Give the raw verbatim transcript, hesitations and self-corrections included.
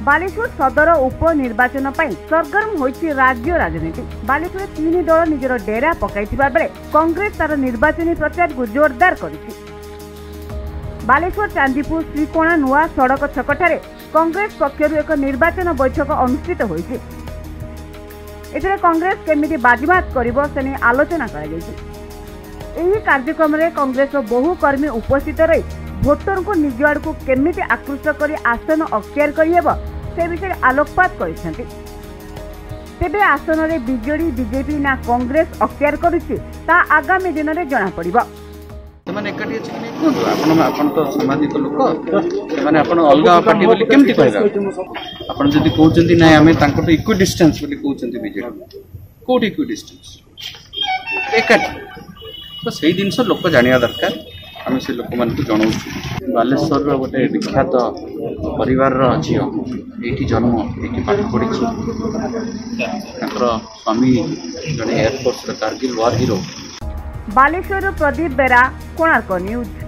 बालेश्वर सदर उपनिर्वाचन सरगरम होइछि राज्य राजनीति। बालेश्वर तीन दल निजर डेरा पकाइथिबा बेले कांग्रेस तार निर्वाचनी प्रचार को जोरदार करिछि। बालेश्वर चांदीपुर श्रीकोणा नुआ सड़क छकठारे कांग्रेस पक्षरु एक निर्वाचन बैठक अनुष्ठित होइछि। एथिरे कांग्रेस केमिति बाजीमात करिवो सेने आलोचना करा जाइछि। एही कार्यक्रम रे कांग्रेस बहु कर्मी उपस्थित रही भोटर को निज आड़ को केमिति आकृष्ट करी आसन अख्तियार करिहेबो से विषय आलोकपात करिसेंति। तेबे आसन रे बीजेडी बीजेपी ना कांग्रेस अख्तियार करुछि ता आगामी दिन रे जणा पड़िबो। ସେମାନେ ଏକାଠି ଅଛି କି କୁହନ୍ତୁ ଆପଣ ଆପଣ ତ ସାମାଜିକ ଲୋକ ସେମାନେ ଆପଣ ଅଲଗା ପାର୍ଟି ବୋଲି କେମିତି କହିବେ ଆପଣ ଯଦି କହୁଛନ୍ତି ନାଇଁ ଆମେ ତାଙ୍କଠୁ ଇକ୍ୱି ଡିଷ୍ଟାନ୍ସ ବୋଲି କହୁଛନ୍ତି ବିଜେଡି କୋଉଠି ଇକ୍ୱି ଡିଷ୍ଟାନ୍ସ ଏକାଠି ତ ସେଇ ଜିନିଷ ଲୋକ ଜାଣିବା ଦରକାର ଆମେ ସେ ଲୋକମାନଙ୍କୁ ଜଣାଉଛୁ। ବାଲେଶ୍ୱରର ଗୋଟେ ବିଖ୍ୟାତ ପରିବାରର ଝିଅ ଏଇଠି ଜନ୍ମ ଏଇଠି ପାଠ ପଢ଼ିଛି ତାଙ୍କର ସ୍ୱାମୀ ଜଣେ ଏୟାରଫୋର୍ସର Kargil war hero. Baleshwar Pradeep Bera Konark news.